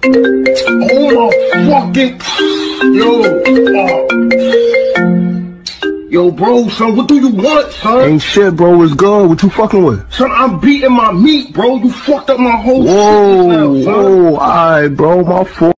Oh my fucking... Yo, bro, son, what do you want, son? Ain't shit, bro. It's good. What you fucking with? Son, I'm beating my meat, bro. You fucked up my whole Whoa, shit now, son. whoa, alright, bro. My fault.